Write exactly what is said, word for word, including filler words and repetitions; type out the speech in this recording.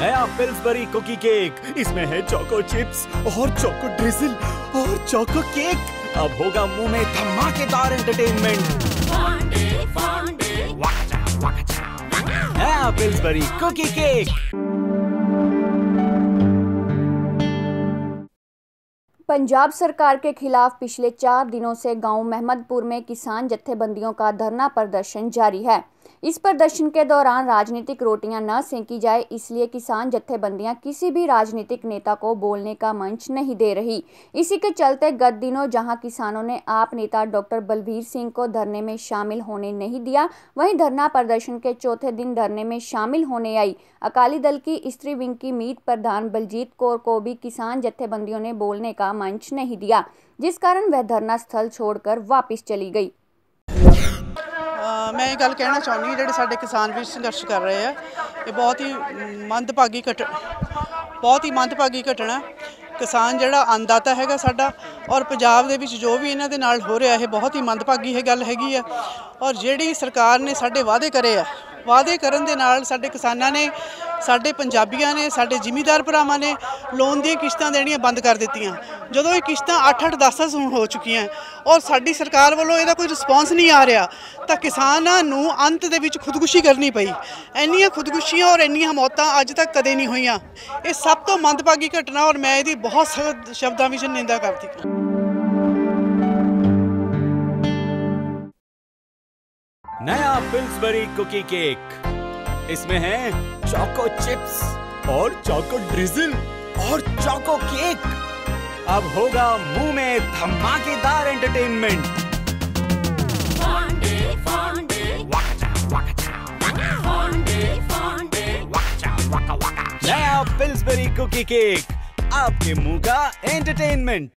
नया Pillsbury cookie cake, इसमें है चोको चिप्स और चोको ड्रिजल और चोको केक। अब होगा मुंह में धमाकेदार एंटरटेनमेंट। नया पिल्सबरी कुकी केक। पंजाब सरकार के खिलाफ पिछले चार दिनों से गांव महमदपुर में किसान जत्थेबंदियों का धरना प्रदर्शन जारी है। इस प्रदर्शन के दौरान राजनीतिक रोटियां न सेंकी जाए, इसलिए किसान जत्थेबंदियां किसी भी राजनीतिक नेता को बोलने का मंच नहीं दे रही। इसी के चलते गत दिनों जहां किसानों ने आप नेता डॉक्टर बलबीर सिंह को धरने में शामिल होने नहीं दिया, वहीं धरना प्रदर्शन के चौथे दिन धरने में शामिल होने आई अकाली दल की स्त्री विंग की मीत प्रधान बलजीत कौर को भी किसान जत्थेबंदियों ने बोलने का मंच नहीं दिया, जिस कारण वह धरना स्थल छोड़कर वापस चली गई। मैं ये गल कहना चाहूँगी, जिहड़े साडे किसान भी संघर्ष कर रहे हैं, ये बहुत ही मंदभागी घट बहुत ही मंदभागी घटना। किसान जिहड़ा अन्नदाता हैगा साडा, और पंजाब दे विच जो भी इन्हां दे नाल हो रहा है बहुत ही मंदभागी है गल हैगी है। और जिहड़ी सरकार ने साडे वादे करे आ, वादे करन दे नाल साडे किसानां ने, साडे पंजाबियां ने, साडे जिमीदार भरावां ने लोन दी किश्तां देणियां बंद कर दित्तियां। जदों ये किश्तां अठ अठ दस दस हो चुकियां और साडी सरकार वालों इहदा कोई रिस्पॉन्स नहीं आ रहा, तां किसानां नूं अंत दे विच खुदकुशी करनी पई। इन्नियां खुदकुशियां और इन्नियां मौतां अज तक कदे नहीं होईयां। ये सब तो मंदभागी घटना और मैं इहदी बहुत सख्त शब्दां विच निंदा करदी हां। नया पिल्सबरी कुकी केक, इसमें है चोको चिप्स और चोको ड्रिजल और चोको केक। अब होगा मुंह में धमाकेदार एंटरटेनमेंट। नया पिल्सबरी कुकी केक, आपके मुंह का एंटरटेनमेंट।